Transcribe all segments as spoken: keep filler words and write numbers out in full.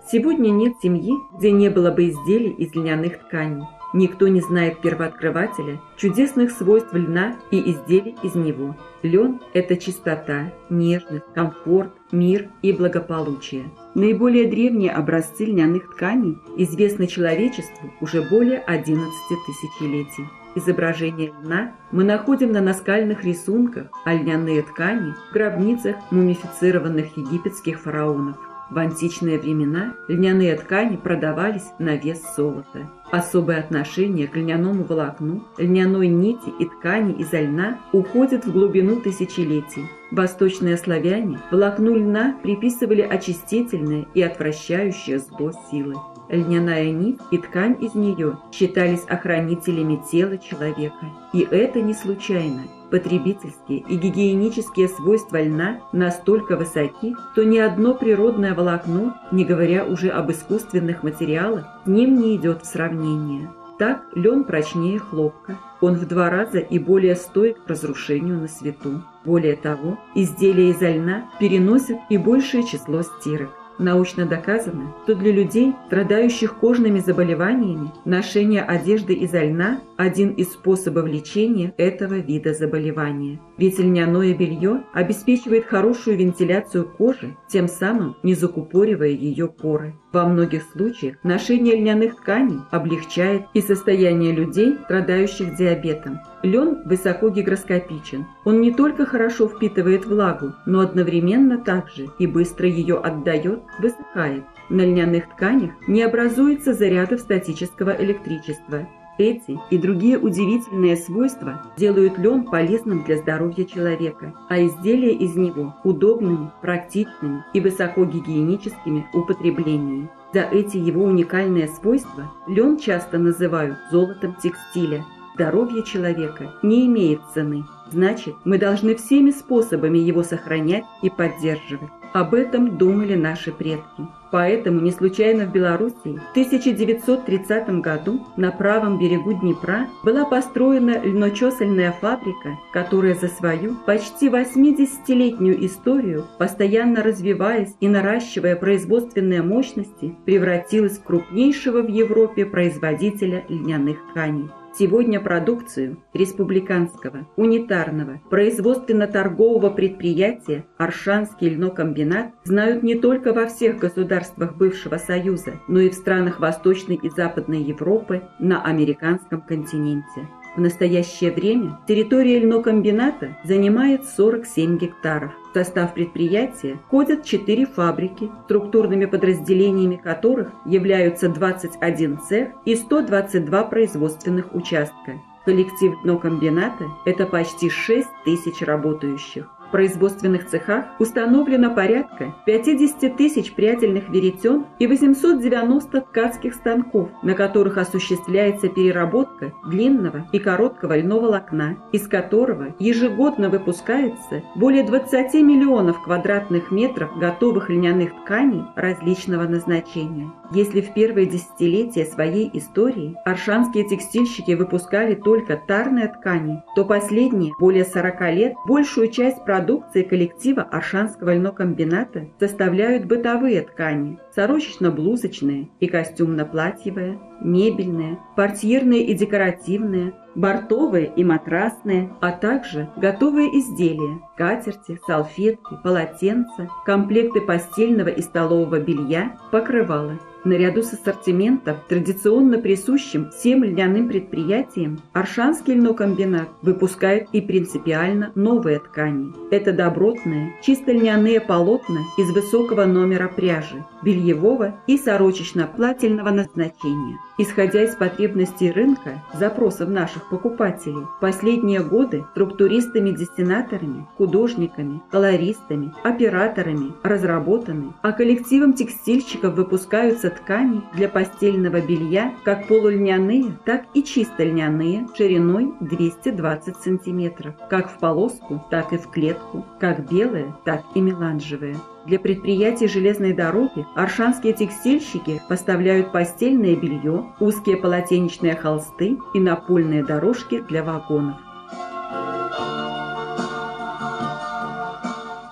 Сегодня нет семьи, где не было бы изделий из льняных тканей. Никто не знает первооткрывателя чудесных свойств льна и изделий из него. Лен – это чистота, нежность, комфорт, мир и благополучие. Наиболее древние образцы льняных тканей известны человечеству уже более одиннадцати тысячелетий. Изображения льна мы находим на наскальных рисунках, а льняные ткани – в гробницах мумифицированных египетских фараонов. В античные времена льняные ткани продавались на вес золота. Особое отношение к льняному волокну, льняной нити и ткани изо льна уходит в глубину тысячелетий. Восточные славяне волокну льна приписывали очистительные и отвращающие зло силы. Льняная нить и ткань из нее считались охранителями тела человека. И это не случайно. Потребительские и гигиенические свойства льна настолько высоки, что ни одно природное волокно, не говоря уже об искусственных материалах, с ним не идет в сравнение. Так лен прочнее хлопка, он в два раза и более стойк к разрушению на свету. Более того, изделия из льна переносят и большее число стирок. Научно доказано, что для людей, страдающих кожными заболеваниями, ношение одежды из льна – один из способов лечения этого вида заболевания. Ведь льняное белье обеспечивает хорошую вентиляцию кожи, тем самым не закупоривая ее поры. Во многих случаях ношение льняных тканей облегчает и состояние людей, страдающих диабетом. Лен высоко гигроскопичен. Он не только хорошо впитывает влагу, но одновременно также и быстро ее отдает, высыхает. На льняных тканях не образуется зарядов статического электричества. Эти и другие удивительные свойства делают лен полезным для здоровья человека, а изделия из него удобными, практичными и высокогигиеническими в употреблении. За эти его уникальные свойства лен часто называют золотом текстиля. Здоровье человека не имеет цены, значит, мы должны всеми способами его сохранять и поддерживать. Об этом думали наши предки. Поэтому не случайно в Белоруссии в тысяча девятьсот тридцатом году на правом берегу Днепра была построена льночесальная фабрика, которая за свою почти восьмидесятилетнюю историю, постоянно развиваясь и наращивая производственные мощности, превратилась в крупнейшего в Европе производителя льняных тканей. Сегодня продукцию республиканского, унитарного, производственно-торгового предприятия «Оршанский льнокомбинат» знают не только во всех государствах бывшего Союза, но и в странах Восточной и Западной Европы на американском континенте. В настоящее время территория льнокомбината занимает сорок семь гектаров. В состав предприятия входят четыре фабрики, структурными подразделениями которых являются двадцать один цех и сто двадцать два производственных участка. Коллектив льнокомбината – это почти шесть тысяч работающих. В производственных цехах установлено порядка пятидесяти тысяч прядельных веретен и восьмисот девяноста ткацких станков, на которых осуществляется переработка длинного и короткого льноволокна, из которого ежегодно выпускается более двадцати миллионов квадратных метров готовых льняных тканей различного назначения. Если в первые десятилетия своей истории оршанские текстильщики выпускали только тарные ткани, то последние более сорока лет большую часть продукции коллектива Оршанского льнокомбината составляют бытовые ткани – сорочечно-блузочные и костюмно-платьевые, мебельные, портьерные и декоративные, бортовые и матрасные, а также готовые изделия – скатерти, салфетки, полотенца, комплекты постельного и столового белья, покрывала. Наряду с ассортиментом, традиционно присущим всем льняным предприятиям, Оршанский льнокомбинат выпускает и принципиально новые ткани. Это добротные, чисто льняные полотна из высокого номера пряжи, бельевого и сорочечно-плательного назначения. Исходя из потребностей рынка, запросов наших покупателей, в последние годы структуристами-дестинаторами, художниками, колористами, операторами разработаны, а коллективом текстильщиков выпускаются ткани для постельного белья, как полульняные, так и чисто льняные, шириной двести двадцать сантиметров, как в полоску, так и в клетку, как белые, так и меланжевые. Для предприятий железной дороги оршанские текстильщики поставляют постельное белье, узкие полотенечные холсты и напольные дорожки для вагонов.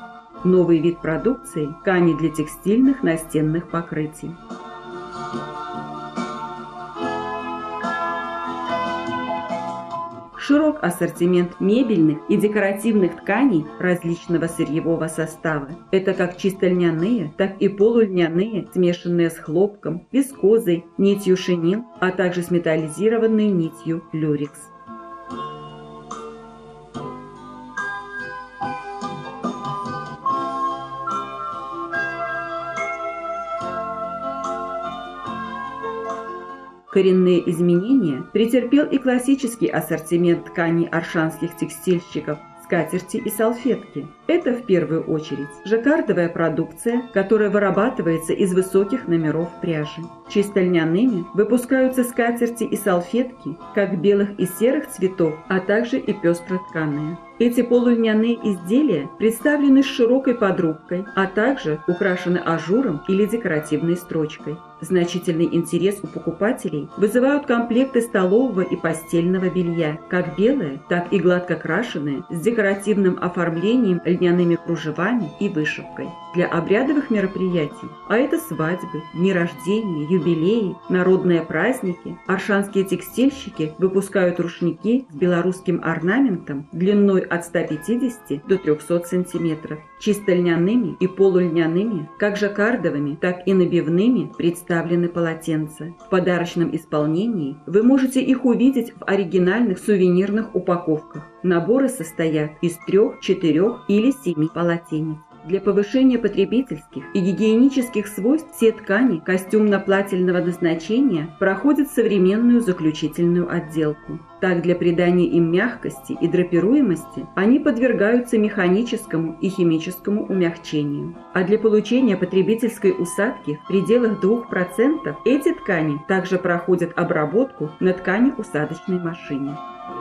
Новый вид продукции – ткани для текстильных настенных покрытий. Широк ассортимент мебельных и декоративных тканей различного сырьевого состава. Это как чисто льняные, так и полульняные, смешанные с хлопком, вискозой, нитью шинил, а также с металлизированной нитью люрекс. Коренные изменения претерпел и классический ассортимент тканей аршанских текстильщиков, скатерти и салфетки. Это в первую очередь жаккардовая продукция, которая вырабатывается из высоких номеров пряжи. Чисто льняными выпускаются скатерти и салфетки, как белых и серых цветов, а также и пестротканые. Эти полульняные изделия представлены с широкой подрубкой, а также украшены ажуром или декоративной строчкой. Значительный интерес у покупателей вызывают комплекты столового и постельного белья, как белые, так и гладко крашеные, с декоративным оформлением, льняными кружевами и вышивкой. Для обрядовых мероприятий, а это свадьбы, дни рождения, юбилеи, народные праздники, аршанские текстильщики выпускают рушники с белорусским орнаментом длиной от ста пятидесяти до трёхсот сантиметров. Чисто льняными и полульняными, как жаккардовыми, так и набивными представлены полотенца. В подарочном исполнении вы можете их увидеть в оригинальных сувенирных упаковках. Наборы состоят из трех, четырех или семи полотенец. Для повышения потребительских и гигиенических свойств все ткани костюмно-плательного назначения проходят современную заключительную отделку. Так, для придания им мягкости и драпируемости они подвергаются механическому и химическому умягчению. А для получения потребительской усадки в пределах двух процентов эти ткани также проходят обработку на ткани-усадочной машине.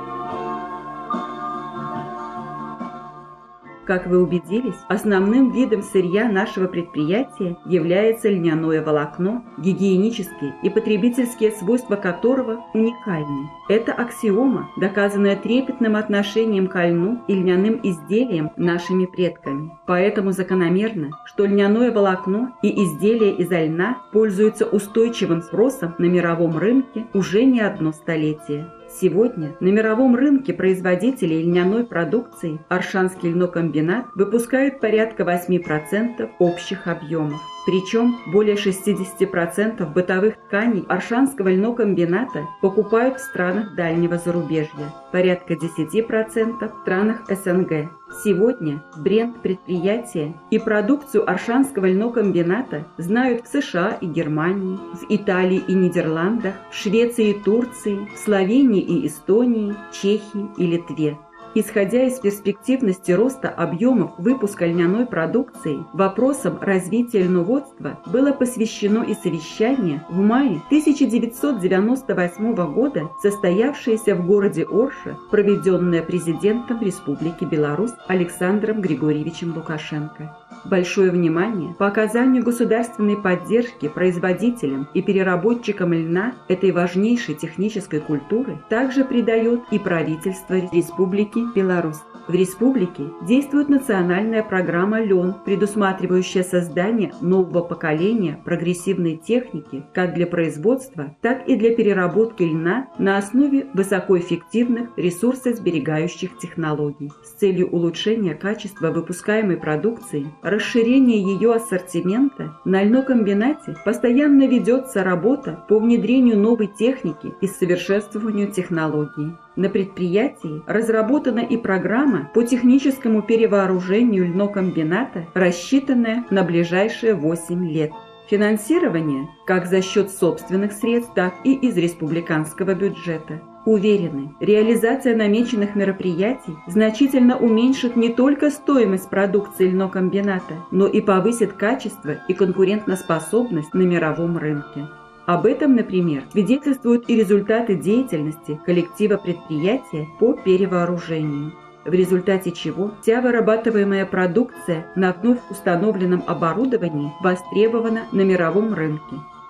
Как вы убедились, основным видом сырья нашего предприятия является льняное волокно, гигиенические и потребительские свойства которого уникальны. Это аксиома, доказанная трепетным отношением к льну и льняным изделиям нашими предками. Поэтому закономерно, что льняное волокно и изделия из льна пользуются устойчивым спросом на мировом рынке уже не одно столетие. Сегодня на мировом рынке производителей льняной продукции Аршанский льнокомбинат выпускает порядка восьми процентов общих объемов. Причем более шестидесяти процентов бытовых тканей Аршанского льнокомбината покупают в странах дальнего зарубежья, порядка десяти процентов в странах эс эн гэ. Сегодня бренд предприятия и продукцию Аршанского льнокомбината знают в США и Германии, в Италии и Нидерландах, в Швеции и Турции, в Словении и Эстонии, Чехии и Литве. Исходя из перспективности роста объемов выпуска льняной продукции, вопросам развития льноводства было посвящено и совещание в мае тысяча девятьсот девяносто восьмого года, состоявшееся в городе Орше, проведенное президентом Республики Беларусь Александром Григорьевичем Лукашенко. Большое внимание по оказанию государственной поддержки производителям и переработчикам льна этой важнейшей технической культуры также придает и правительство Республики Беларусь. В республике действует национальная программа «Лен», предусматривающая создание нового поколения прогрессивной техники как для производства, так и для переработки льна на основе высокоэффективных ресурсосберегающих технологий. С целью улучшения качества выпускаемой продукции, расширения ее ассортимента, на льнокомбинате постоянно ведется работа по внедрению новой техники и совершенствованию технологий. На предприятии разработана и программа по техническому перевооружению льнокомбината, рассчитанная на ближайшие восемь лет. Финансирование как за счет собственных средств, так и из республиканского бюджета. Уверены, реализация намеченных мероприятий значительно уменьшит не только стоимость продукции льнокомбината, но и повысит качество и конкурентоспособность на мировом рынке. Об этом, например, свидетельствуют и результаты деятельности коллектива предприятия по перевооружению, в результате чего вся вырабатываемая продукция на вновь установленном оборудовании востребована на мировом рынке.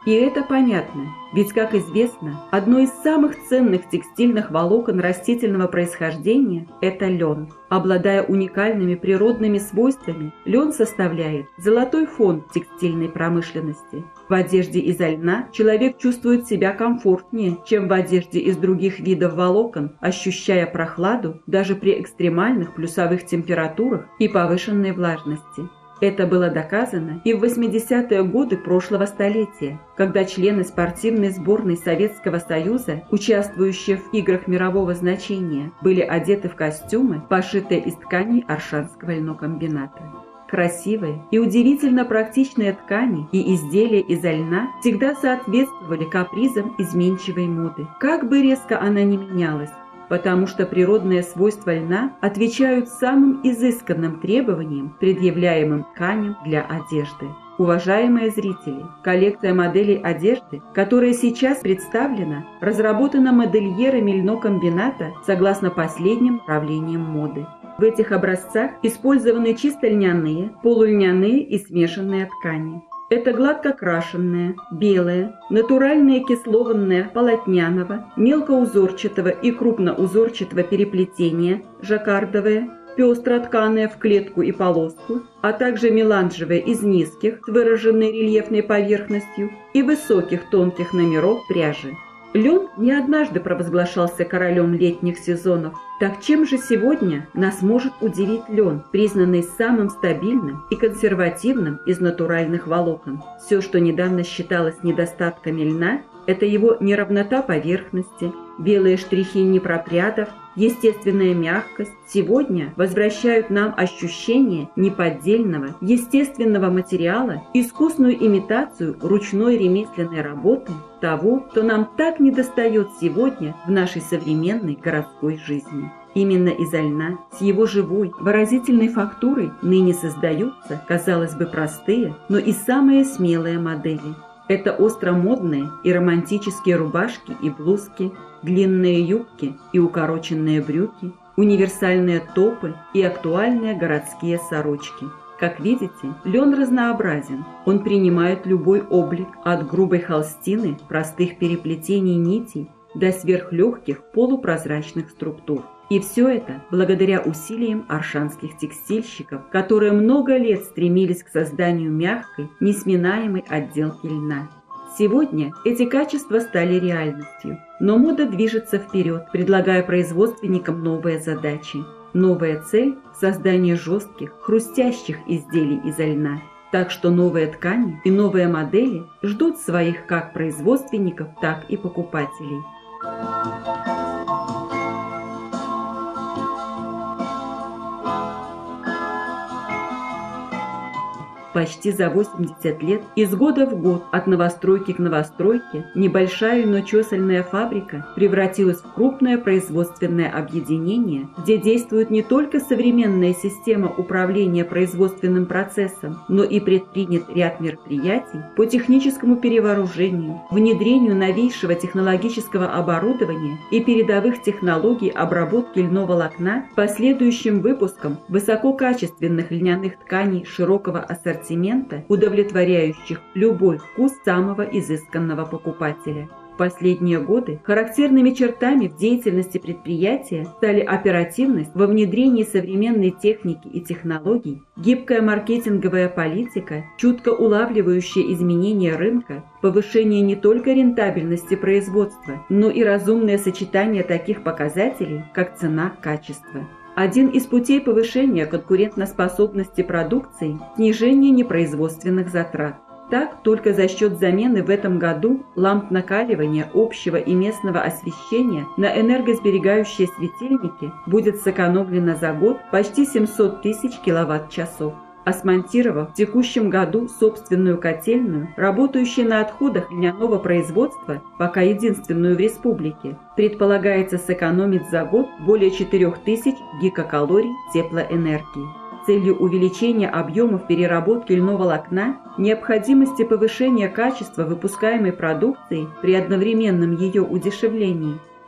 И это понятно, ведь, как известно, одно из самых ценных текстильных волокон растительного происхождения – это лен. Обладая уникальными природными свойствами, лен составляет золотой фонд текстильной промышленности. В одежде из льна человек чувствует себя комфортнее, чем в одежде из других видов волокон, ощущая прохладу даже при экстремальных плюсовых температурах и повышенной влажности. Это было доказано и в восьмидесятые годы прошлого столетия, когда члены спортивной сборной Советского Союза, участвующие в играх мирового значения, были одеты в костюмы, пошитые из тканей Оршанского льнокомбината. Красивые и удивительно практичные ткани и изделия из льна всегда соответствовали капризам изменчивой моды, как бы резко она ни менялась, потому что природные свойства льна отвечают самым изысканным требованиям, предъявляемым тканям для одежды. Уважаемые зрители, коллекция моделей одежды, которая сейчас представлена, разработана модельерами льнокомбината согласно последним направлениям моды. В этих образцах использованы чисто льняные, полульняные и смешанные ткани. Это гладко крашенное, белое, натуральное кислованное полотняного, мелкоузорчатого и крупноузорчатого переплетения, жаккардовое, пестро тканое в клетку и полоску, а также меланжевое из низких с выраженной рельефной поверхностью и высоких тонких номеров пряжи. Лен не однажды провозглашался королем летних сезонов. Так чем же сегодня нас может удивить лен, признанный самым стабильным и консервативным из натуральных волокон? Все, что недавно считалось недостатками льна, это его неровнота поверхности, белые штрихи непропрядов, естественная мягкость, сегодня возвращают нам ощущение неподдельного, естественного материала, искусную имитацию ручной ремесленной работы, того, что нам так недостает сегодня в нашей современной городской жизни. Именно из льна, с его живой, выразительной фактурой ныне создаются, казалось бы, простые, но и самые смелые модели. Это остромодные и романтические рубашки и блузки, длинные юбки и укороченные брюки, универсальные топы и актуальные городские сорочки. Как видите, лен разнообразен. Он принимает любой облик, от грубой холстины, простых переплетений нитей, до сверхлегких полупрозрачных структур. И все это благодаря усилиям оршанских текстильщиков, которые много лет стремились к созданию мягкой, несминаемой отделки льна. Сегодня эти качества стали реальностью, но мода движется вперед, предлагая производственникам новые задачи. Новая цель – создание жестких, хрустящих изделий из льна. Так что новые ткани и новые модели ждут своих как производственников, так и покупателей. Почти за восемьдесят лет, из года в год, от новостройки к новостройке, небольшая льночесальная фабрика превратилась в крупное производственное объединение, где действует не только современная система управления производственным процессом, но и предпринят ряд мероприятий по техническому перевооружению, внедрению новейшего технологического оборудования и передовых технологий обработки льнового волокна, последующим выпуском высококачественных льняных тканей широкого ассортимента, удовлетворяющих любой вкус самого изысканного покупателя. В последние годы характерными чертами в деятельности предприятия стали оперативность во внедрении современной техники и технологий, гибкая маркетинговая политика, чутко улавливающая изменения рынка, повышение не только рентабельности производства, но и разумное сочетание таких показателей, как цена-качество. Один из путей повышения конкурентоспособности продукции – снижение непроизводственных затрат. Так, только за счет замены в этом году ламп накаливания общего и местного освещения на энергосберегающие светильники будет сэкономлено за год почти семьсот тысяч киловатт-часов. А смонтировав в текущем году собственную котельную, работающую на отходах льняного производства, пока единственную в республике, предполагается сэкономить за год более четырёх тысяч гигакалорий теплоэнергии. С целью увеличения объемов переработки льнового волокна, необходимости повышения качества выпускаемой продукции при одновременном ее удешевлении,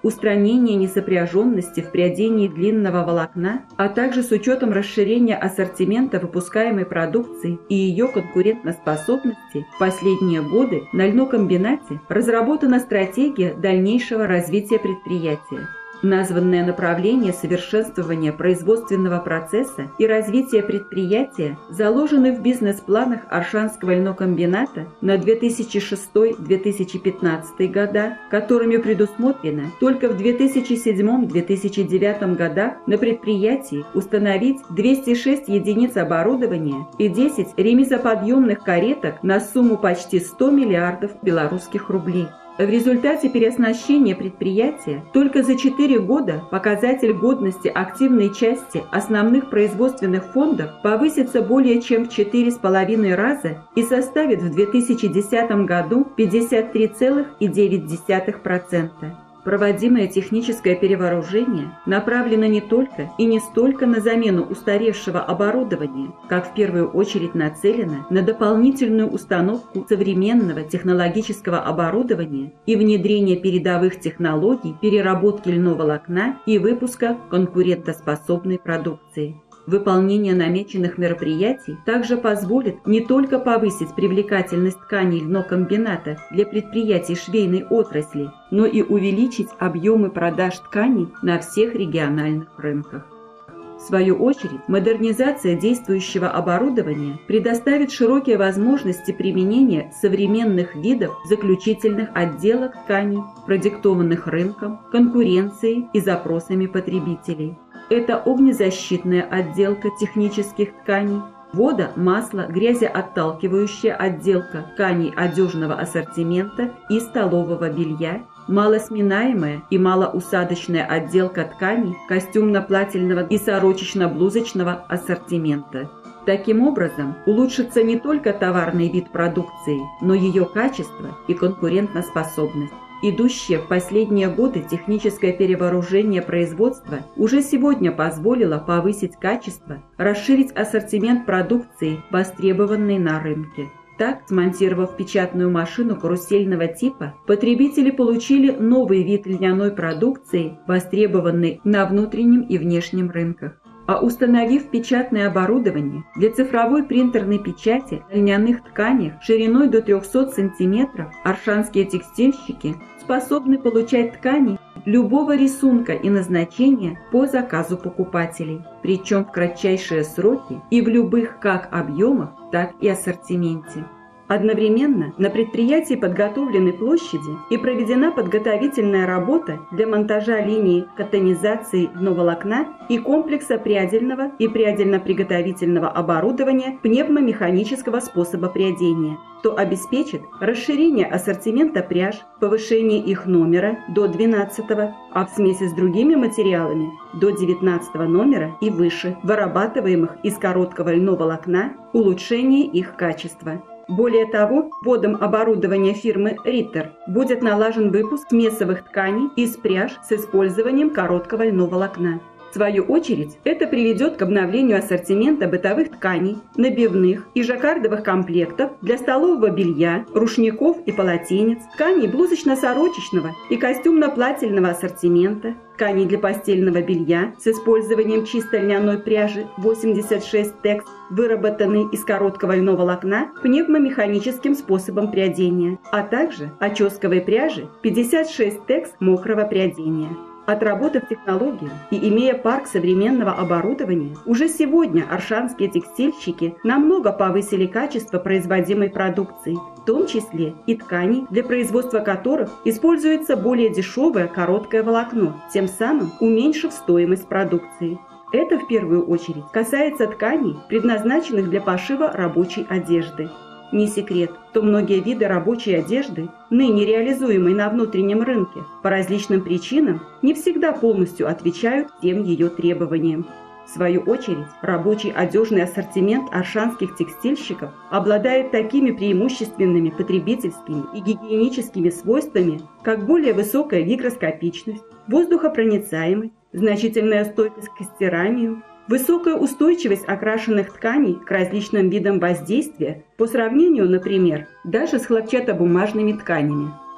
устранения несопряженности в прядении длинного волокна, а также с учетом расширения ассортимента выпускаемой продукции и ее конкурентоспособности, в последние годы на льнокомбинате разработана стратегия дальнейшего развития предприятия. Названное направление совершенствования производственного процесса и развития предприятия заложены в бизнес-планах Оршанского льнокомбината на две тысячи шестой — две тысячи пятнадцатый года, которыми предусмотрено только в две тысячи седьмом — две тысячи девятом годах на предприятии установить двести шесть единиц оборудования и десять ремесоподъемных кареток на сумму почти сто миллиардов белорусских рублей. В результате переоснащения предприятия только за четыре года показатель годности активной части основных производственных фондов повысится более чем в четыре с половиной раза и составит в две тысячи десятом году пятьдесят три целых девять десятых процента. Проводимое техническое перевооружение направлено не только и не столько на замену устаревшего оборудования, как в первую очередь нацелено на дополнительную установку современного технологического оборудования и внедрение передовых технологий переработки льноволокна и выпуска конкурентоспособной продукции. Выполнение намеченных мероприятий также позволит не только повысить привлекательность тканей льнокомбината для предприятий швейной отрасли, но и увеличить объемы продаж тканей на всех региональных рынках. В свою очередь, модернизация действующего оборудования предоставит широкие возможности применения современных видов заключительных отделок тканей, продиктованных рынком, конкуренцией и запросами потребителей. Это огнезащитная отделка технических тканей, вода, масло, грязеотталкивающая отделка тканей одежного ассортимента и столового белья, малосминаемая и малоусадочная отделка тканей костюмно-плательного и сорочечно-блузочного ассортимента. Таким образом, улучшится не только товарный вид продукции, но ее качество и конкурентоспособность. Идущее в последние годы техническое перевооружение производства уже сегодня позволило повысить качество, расширить ассортимент продукции, востребованной на рынке. Так, смонтировав печатную машину карусельного типа, потребители получили новый вид льняной продукции, востребованный на внутреннем и внешнем рынках. А установив печатное оборудование для цифровой принтерной печати на льняных тканях шириной до трёхсот сантиметров, оршанские текстильщики способны получать ткани любого рисунка и назначения по заказу покупателей, причем в кратчайшие сроки и в любых как объемах, так и ассортименте. Одновременно на предприятии подготовлены площади и проведена подготовительная работа для монтажа линии катонизации льноволокна и комплекса прядельного и прядельно-приготовительного оборудования пневмомеханического способа прядения, что обеспечит расширение ассортимента пряж, повышение их номера до двенадцатого, а в смеси с другими материалами до девятнадцатого номера и выше, вырабатываемых из короткого льноволокна, улучшение их качества. Более того, вводом оборудования фирмы Ritter будет налажен выпуск смесовых тканей из пряж с использованием короткого льноволокна. В свою очередь, это приведет к обновлению ассортимента бытовых тканей, набивных и жаккардовых комплектов для столового белья, рушников и полотенец, тканей блузочно-сорочечного и костюмно-плательного ассортимента, тканей для постельного белья с использованием чисто льняной пряжи восемьдесят шесть текс, выработанной из короткого льноволокна пневмомеханическим способом прядения, а также оческовой пряжи пятьдесят шесть текс мокрого прядения. Отработав технологию и имея парк современного оборудования, уже сегодня оршанские текстильщики намного повысили качество производимой продукции, в том числе и тканей, для производства которых используется более дешевое короткое волокно, тем самым уменьшив стоимость продукции. Это в первую очередь касается тканей, предназначенных для пошива рабочей одежды. Не секрет, что многие виды рабочей одежды, ныне реализуемой на внутреннем рынке, по различным причинам не всегда полностью отвечают всем ее требованиям. В свою очередь, рабочий одежный ассортимент оршанских текстильщиков обладает такими преимущественными потребительскими и гигиеническими свойствами, как более высокая гигроскопичность, воздухопроницаемость, значительная стойкость к стиранию, высокая устойчивость окрашенных тканей к различным видам воздействия по сравнению, например, даже с хлопчатобумажными тканями.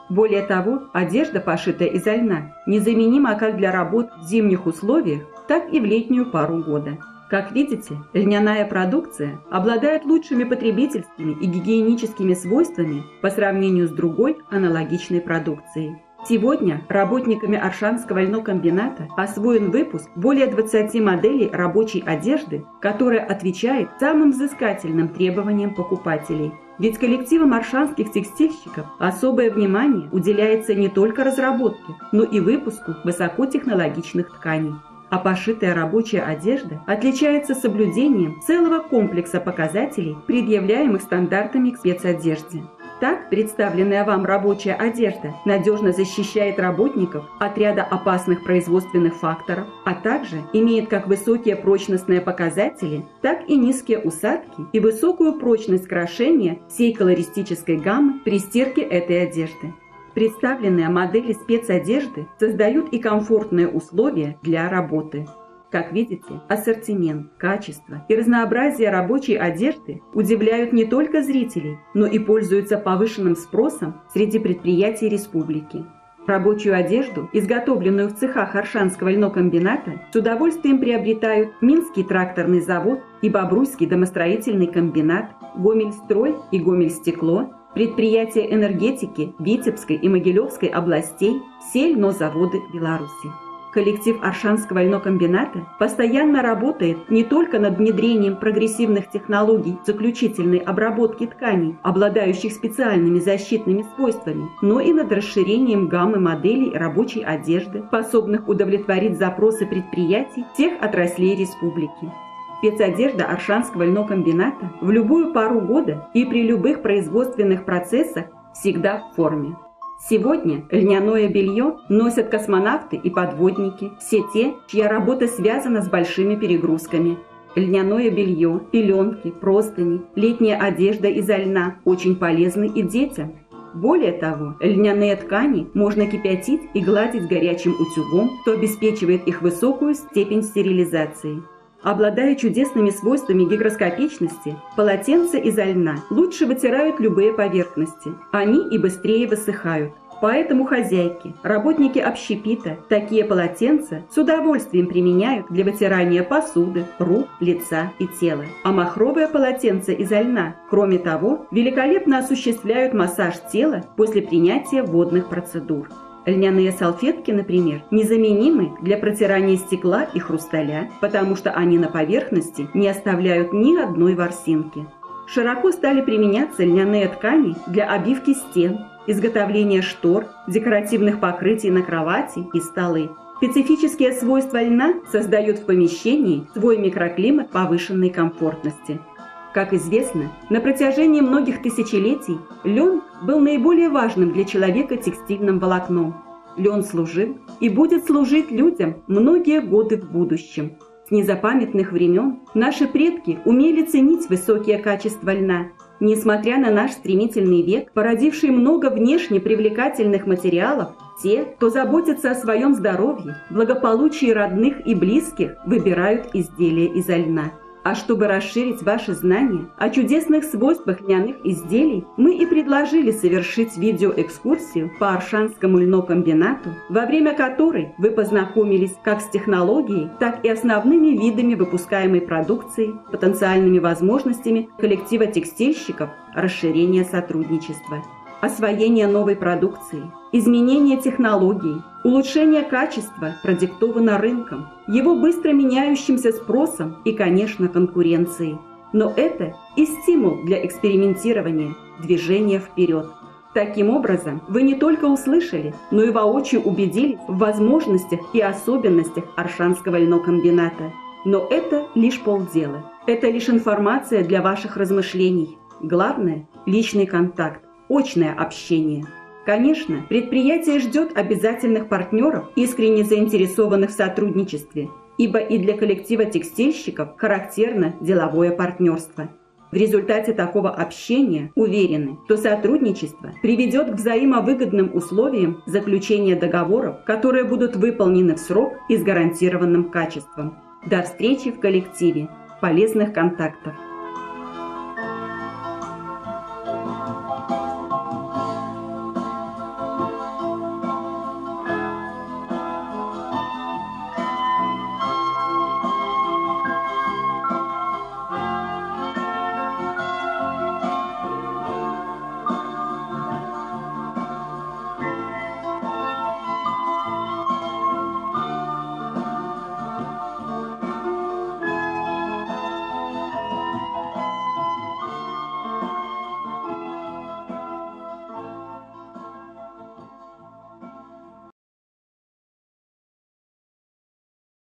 Более того, одежда, пошитая изо льна, незаменима как для работ в зимних условиях, так и в летнюю пару года. Как видите, льняная продукция обладает лучшими потребительскими и гигиеническими свойствами по сравнению с другой аналогичной продукцией. Сегодня работниками Оршанского льнокомбината освоен выпуск более двадцати моделей рабочей одежды, которая отвечает самым взыскательным требованиям покупателей. Ведь коллективам оршанских текстильщиков особое внимание уделяется не только разработке, но и выпуску высокотехнологичных тканей. А пошитая рабочая одежда отличается соблюдением целого комплекса показателей, предъявляемых стандартами к спецодежде. Так, представленная вам рабочая одежда надежно защищает работников от ряда опасных производственных факторов, а также имеет как высокие прочностные показатели, так и низкие усадки и высокую прочность крошения всей колористической гаммы при стирке этой одежды. Представленные модели спецодежды создают и комфортные условия для работы. Как видите, ассортимент, качество и разнообразие рабочей одежды удивляют не только зрителей, но и пользуются повышенным спросом среди предприятий республики. Рабочую одежду, изготовленную в цехах Оршанского льнокомбината, с удовольствием приобретают Минский тракторный завод и Бобруйский домостроительный комбинат, Гомельстрой и Гомельстекло, предприятия энергетики Витебской и Могилевской областей, сельнозаводы Беларуси. Коллектив Оршанского льнокомбината постоянно работает не только над внедрением прогрессивных технологий заключительной обработки тканей, обладающих специальными защитными свойствами, но и над расширением гаммы моделей рабочей одежды, способных удовлетворить запросы предприятий всех отраслей республики. Спецодежда Оршанского льнокомбината в любую пару года и при любых производственных процессах всегда в форме. Сегодня льняное белье носят космонавты и подводники, все те, чья работа связана с большими перегрузками. Льняное белье, пеленки, простыни, летняя одежда изо льна очень полезны и детям. Более того, льняные ткани можно кипятить и гладить горячим утюгом, что обеспечивает их высокую степень стерилизации. Обладая чудесными свойствами гигроскопичности, полотенца изо льна лучше вытирают любые поверхности. Они и быстрее высыхают. Поэтому хозяйки, работники общепита такие полотенца с удовольствием применяют для вытирания посуды, рук, лица и тела. А махровые полотенца изо льна, кроме того, великолепно осуществляют массаж тела после принятия водных процедур. Льняные салфетки, например, незаменимы для протирания стекла и хрусталя, потому что они на поверхности не оставляют ни одной ворсинки. Широко стали применяться льняные ткани для обивки стен, изготовления штор, декоративных покрытий на кровати и столы. Специфические свойства льна создают в помещении свой микроклимат повышенной комфортности. Как известно, на протяжении многих тысячелетий лен был наиболее важным для человека текстильным волокном. Лен служил и будет служить людям многие годы в будущем. С незапамятных времен наши предки умели ценить высокие качества льна. Несмотря на наш стремительный век, породивший много внешне привлекательных материалов, те, кто заботится о своем здоровье, благополучии родных и близких, выбирают изделия изо льна. А чтобы расширить ваши знания о чудесных свойствах льняных изделий, мы и предложили совершить видеоэкскурсию по Оршанскому льнокомбинату, во время которой вы познакомились как с технологией, так и основными видами выпускаемой продукции, потенциальными возможностями коллектива текстильщиков, расширения сотрудничества. Освоение новой продукции, изменение технологий, улучшение качества продиктовано рынком, его быстро меняющимся спросом и, конечно, конкуренцией. Но это и стимул для экспериментирования, движения вперед. Таким образом, вы не только услышали, но и воочию убедились в возможностях и особенностях Оршанского льнокомбината. Но это лишь полдела. Это лишь информация для ваших размышлений. Главное – личный контакт. Очное общение. Конечно, предприятие ждет обязательных партнеров, искренне заинтересованных в сотрудничестве, ибо и для коллектива текстильщиков характерно деловое партнерство. В результате такого общения уверены, что сотрудничество приведет к взаимовыгодным условиям заключения договоров, которые будут выполнены в срок и с гарантированным качеством. До встречи в коллективе. Полезных контактов!